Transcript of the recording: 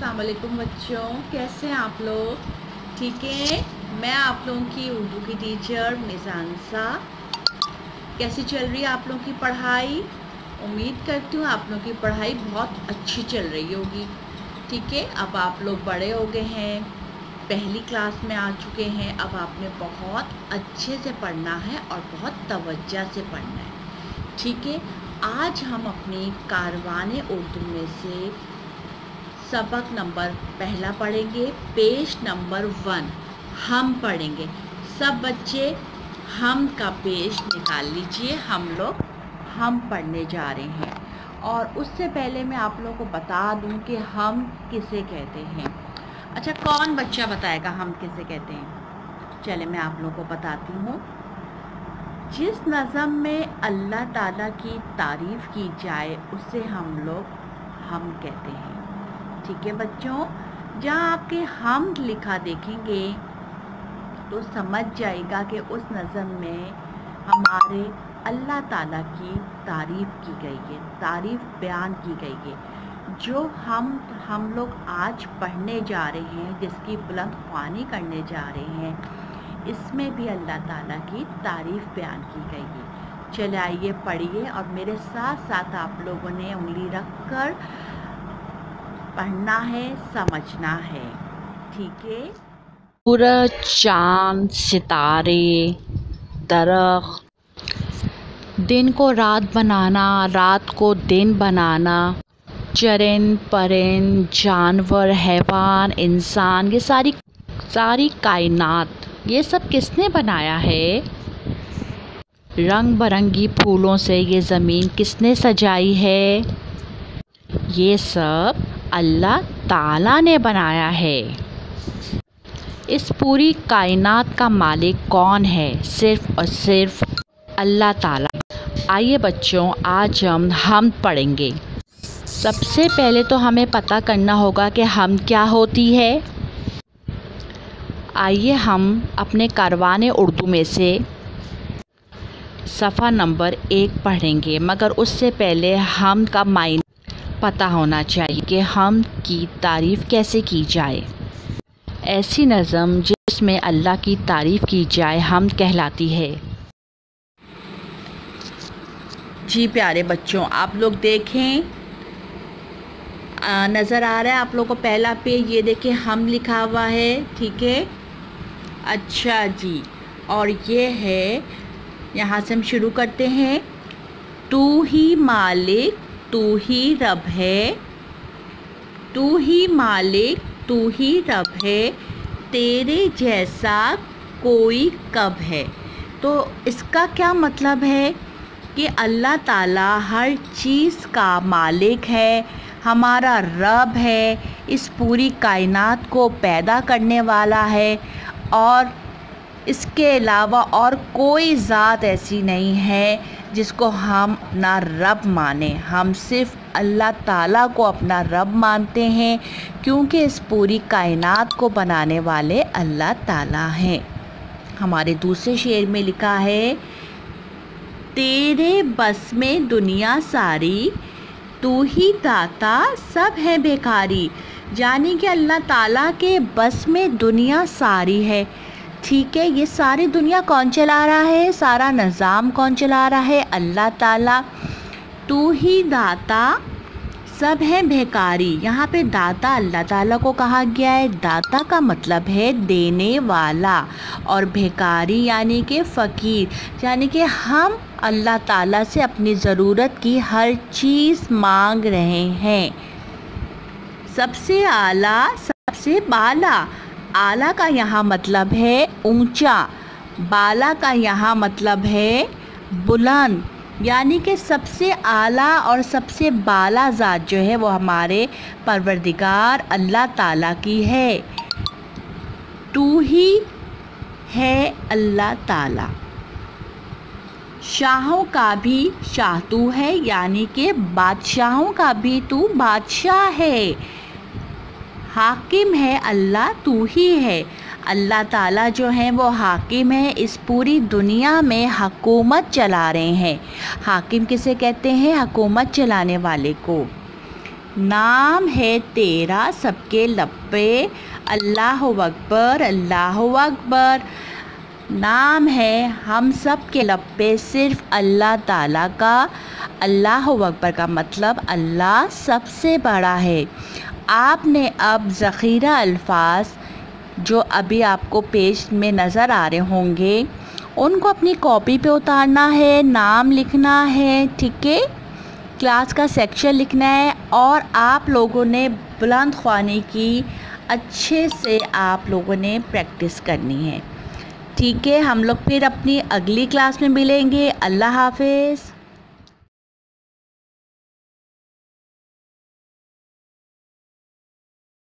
अस्सलाम वालेकुम बच्चों, कैसे हैं आप लोग? ठीक है। मैं आप लोगों की उर्दू की टीचर मिज़ानसा। कैसी चल रही है आप लोगों की पढ़ाई? उम्मीद करती हूँ आप लोगों की पढ़ाई बहुत अच्छी चल रही होगी। ठीक है। अब आप लोग बड़े हो गए हैं, पहली क्लास में आ चुके हैं। अब आपने बहुत अच्छे से पढ़ना है और बहुत तवज्जो से पढ़ना है। ठीक है। आज हम अपनी कारवाने उर्दू में से सबक नंबर पहला पढ़ेंगे, पेज नंबर 1 हम पढ़ेंगे। सब बच्चे हम का पेज निकाल लीजिए, हम लोग हम पढ़ने जा रहे हैं। और उससे पहले मैं आप लोगों को बता दूं कि हम किसे कहते हैं। अच्छा, कौन बच्चा बताएगा हम किसे कहते हैं? चले मैं आप लोगों को बताती हूँ। जिस नज़म में अल्लाह ताला की तारीफ़ की जाए उसे हम लोग हम कहते हैं। ठीक है बच्चों, जहाँ आपके हम लिखा देखेंगे तो समझ जाएगा कि उस नज़म में हमारे अल्लाह ताला की तारीफ़ की गई है, तारीफ़ बयान की गई है। जो हम लोग आज पढ़ने जा रहे हैं, जिसकी बुलंद ख्वानी करने जा रहे हैं, इसमें भी अल्लाह ताला की तारीफ़ बयान की गई है। चले आइए पढ़िए और मेरे साथ साथ आप लोगों ने उंगली रख कर पढ़ना है, समझना है। ठीक है। सूरज, चाँद, सितारे, दरख्त, दिन को रात बनाना, रात को दिन बनाना, चरिंद परिंद, जानवर, हैवान, इंसान, ये सारी कायनात, ये सब किसने बनाया है? रंग बिरंगी फूलों से ये ज़मीन किसने सजाई है? ये सब अल्लाह ताला ने बनाया है। इस पूरी कायनात का मालिक कौन है? सिर्फ़ और सिर्फ अल्लाह ताला। आइए बच्चों, आज हम पढ़ेंगे। सबसे पहले तो हमें पता करना होगा कि हम क्या होती है। आइए हम अपने कारवाने उर्दू में से सफ़ा नंबर 1 पढ़ेंगे, मगर उससे पहले हम का मायने पता होना चाहिए कि हम की तारीफ़ कैसे की जाए। ऐसी नज़म जिसमें अल्लाह की तारीफ़ की जाए हम कहलाती है। जी प्यारे बच्चों, आप लोग देखें, नज़र आ रहा है आप लोग को पहला पेज? ये देखें, हम लिखा हुआ है। ठीक है। अच्छा जी, और ये है, यहाँ से हम शुरू करते हैं। तू ही मालिक, तू ही रब है, तू ही मालिक, तू ही रब है, तेरे जैसा कोई कब है। तो इसका क्या मतलब है कि अल्लाह ताला हर चीज़ का मालिक है, हमारा रब है, इस पूरी कायनात को पैदा करने वाला है, और इसके अलावा और कोई ज़ात ऐसी नहीं है जिसको हम अपना रब माने। हम सिर्फ़ अल्लाह ताला को अपना रब मानते हैं, क्योंकि इस पूरी कायनात को बनाने वाले अल्लाह ताला हैं। हमारे दूसरे शेर में लिखा है, तेरे बस में दुनिया सारी, तू ही दाता सब है बेकारी। यानी कि अल्लाह ताला के बस में दुनिया सारी है। ठीक है। ये सारी दुनिया कौन चला रहा है? सारा निज़ाम कौन चला रहा है? अल्लाह ताला। तू ही दाता सब है भिखारी। यहाँ पे दाता अल्लाह ताला को कहा गया है। दाता का मतलब है देने वाला, और भिखारी यानी कि फ़कीर, यानी कि हम अल्लाह ताला से अपनी ज़रूरत की हर चीज़ मांग रहे हैं। सबसे आला, सबसे बाला। आला का यहाँ मतलब है ऊंचा, बाला का यहाँ मतलब है बुलंद, यानी कि सबसे आला और सबसे बाला ज़ात जो है वो हमारे परवरदिगार अल्लाह ताला की है। तू ही है अल्लाह ताला। शाहों का भी शाह तू है, यानी कि बादशाहों का भी तू बादशाह है। हाकिम है अल्लाह, तू ही है। अल्लाह ताला जो हैं वो हाकिम है, इस पूरी दुनिया में हुकूमत चला रहे हैं। हाकिम किसे कहते हैं? हुकूमत चलाने वाले को। نام ہے تیرا سب کے لب پہ، اللہ اکبر اللہ اکبر۔ نام ہے ہم سب کے لب پہ صرف اللہ تعالیٰ کا۔ اللہ اکبر کا مطلب اللہ سب سے بڑا ہے۔ آپ نے اب ذخیرہ الفاظ جو ابھی آپ کو پیج میں نظر آ رہے ہوں گے ان کو اپنی کاپی پہ اتارنا ہے، نام لکھنا ہے، ٹھیک ہے، کلاس کا سیکشن لکھنا ہے، اور آپ لوگوں نے بلند خوانی کی اچھے سے آپ لوگوں نے پریکٹس کرنی ہے، ٹھیک ہے۔ ہم لوگ پھر اپنی اگلی کلاس میں ملیں گے۔ اللہ حافظ۔